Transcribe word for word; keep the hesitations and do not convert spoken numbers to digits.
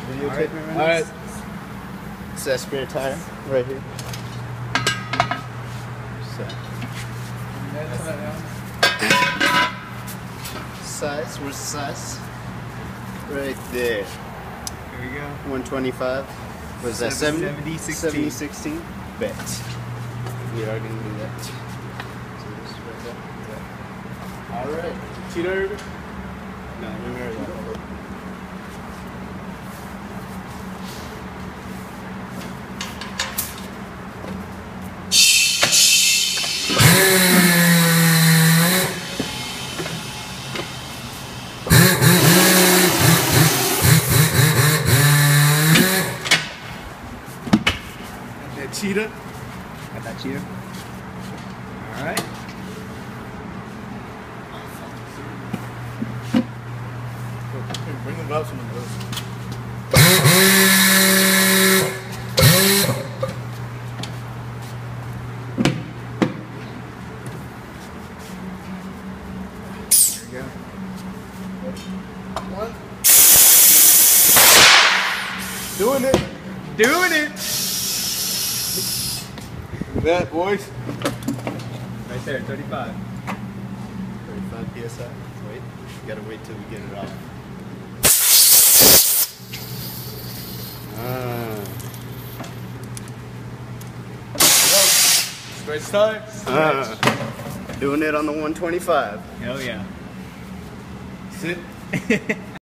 videotape me right now? Alright. It's that spare tire right here. So. Size, where's the size? Right there. Here we go. one twenty-five. Was that seventy? seventy, sixteen. seventy, sixteen? Bet. We are going to do that. So this is right there. Yeah. Alright. Cheater. No, remember that. That cheetah. Got that cheetah. Alright. Bring them out some of those. There we go. One. Doing it. Doing it! Look at that, boys. Right there, thirty-five. thirty-five P S I. Wait. You gotta wait till we get it off. Ah. Straight start. Ah. Doing it on the one twenty-five. Hell yeah. Sit.